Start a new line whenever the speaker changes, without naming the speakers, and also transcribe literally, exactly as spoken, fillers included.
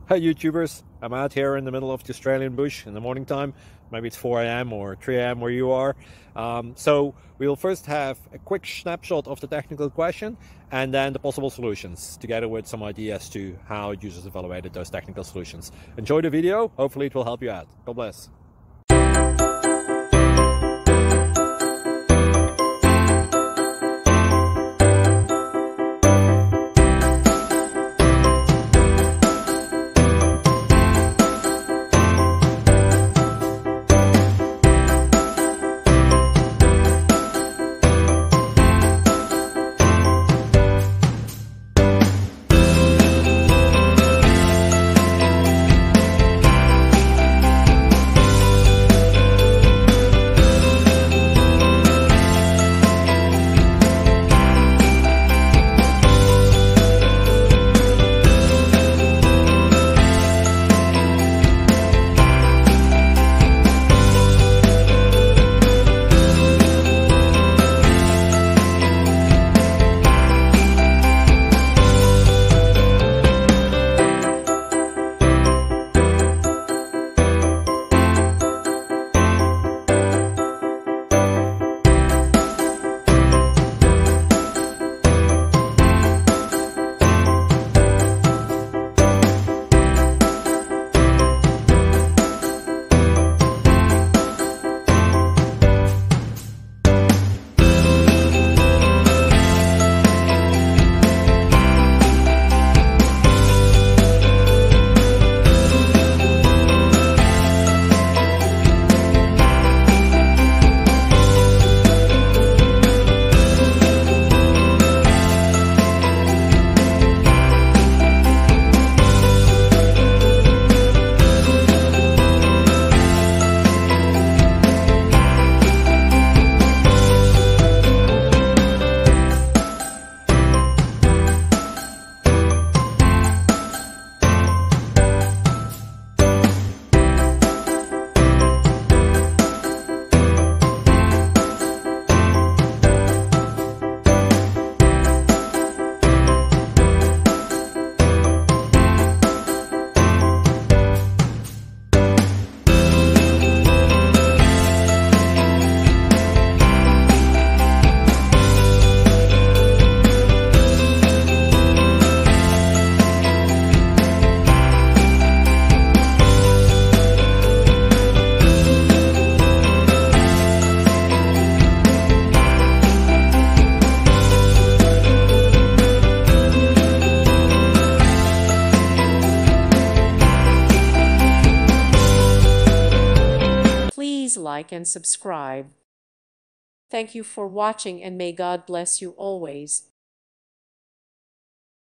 Hi YouTubers, I'm out here in the middle of the Australian bush in the morning time. Maybe it's four A M or three A M where you are. Um, so we'll first have a quick snapshot of the technical question and then the possible solutions, together with some ideas to how users evaluated those technical solutions. Enjoy the video, hopefully it will help you out. God bless.
Please like and subscribe. Thank you for watching, and may God bless you always.